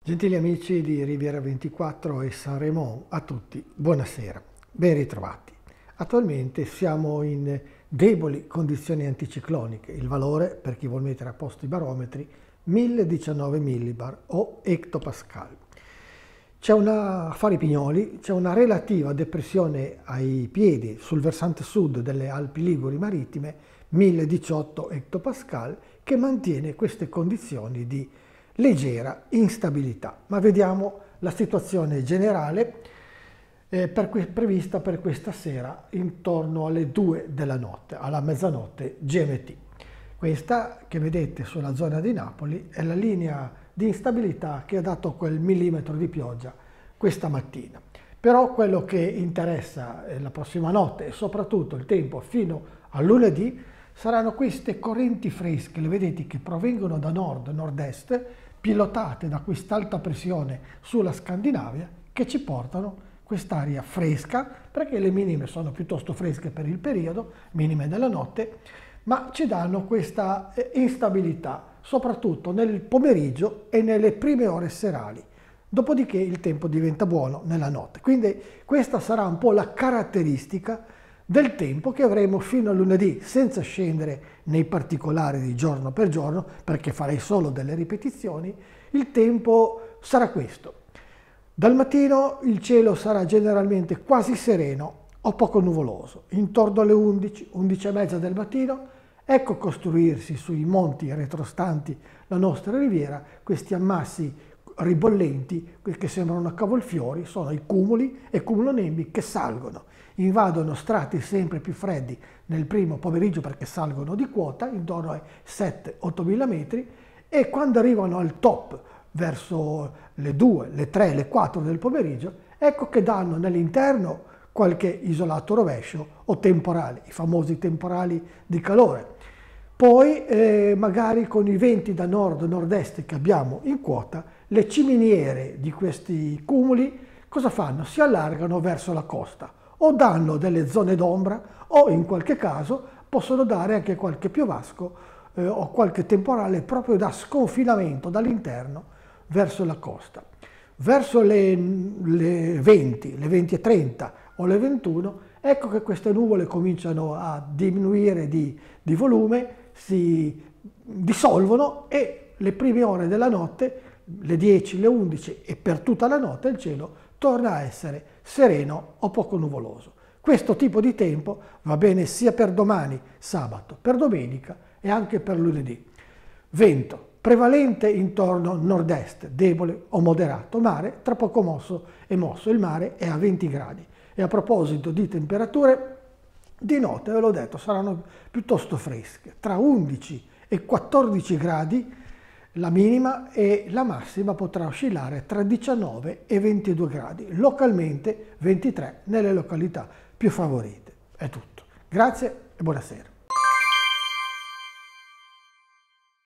Gentili amici di Riviera 24 e Sanremo, a tutti buonasera, ben ritrovati. Attualmente siamo in deboli condizioni anticicloniche, il valore, per chi vuol mettere a posto i barometri, 1019 millibar o ettopascal. A Fari Pignoli c'è una relativa depressione ai piedi sul versante sud delle Alpi Liguri marittime, 1018 ettopascal, che mantiene queste condizioni di leggera instabilità. Ma vediamo la situazione generale prevista per questa sera intorno alle 2 della notte, alla mezzanotte GMT. Questa che vedete sulla zona di Napoli è la linea di instabilità che ha dato quel millimetro di pioggia questa mattina. Però quello che interessa la prossima notte e soprattutto il tempo fino a lunedì saranno queste correnti fresche, le vedete, che provengono da nord-nord-est, pilotate da quest'alta pressione sulla Scandinavia, che ci portano quest'aria fresca, perché le minime sono piuttosto fresche per il periodo, minime della notte, ma ci danno questa instabilità, soprattutto nel pomeriggio e nelle prime ore serali. Dopodiché il tempo diventa buono nella notte. Quindi questa sarà un po' la caratteristica del tempo che avremo fino a lunedì, senza scendere nei particolari di giorno per giorno, perché farei solo delle ripetizioni. Il tempo sarà questo. Dal mattino il cielo sarà generalmente quasi sereno o poco nuvoloso. Intorno alle 11, 11 e mezza del mattino, ecco costruirsi sui monti retrostanti la nostra riviera questi ammassi ribollenti che sembrano cavolfiori, sono i cumuli e cumulonembi che salgono, invadono strati sempre più freddi nel primo pomeriggio perché salgono di quota intorno ai 7-8 mila metri, e quando arrivano al top verso le 2, le 3, le 4 del pomeriggio, ecco che danno nell'interno qualche isolato rovescio o temporali, i famosi temporali di calore. Poi magari con i venti da nord-nord-est che abbiamo in quota, le ciminiere di questi cumuli cosa fanno? Si allargano verso la costa o danno delle zone d'ombra o in qualche caso possono dare anche qualche piovasco o qualche temporale proprio da sconfinamento dall'interno verso la costa. Verso le 20, le 20:30 o le 21, ecco che queste nuvole cominciano a diminuire di volume, si dissolvono e le prime ore della notte, le 10, le 11 e per tutta la notte il cielo torna a essere sereno o poco nuvoloso. Questo tipo di tempo va bene sia per domani, sabato, per domenica e anche per lunedì. Vento prevalente intorno nord-est, debole o moderato, mare tra poco mosso e mosso, il mare è a 20 gradi. E a proposito di temperature, di notte, ve l'ho detto, saranno piuttosto fresche, tra 11 e 14 gradi la minima e la massima potrà oscillare tra 19 e 22 gradi, localmente 23 nelle località più favorite. È tutto. Grazie e buonasera.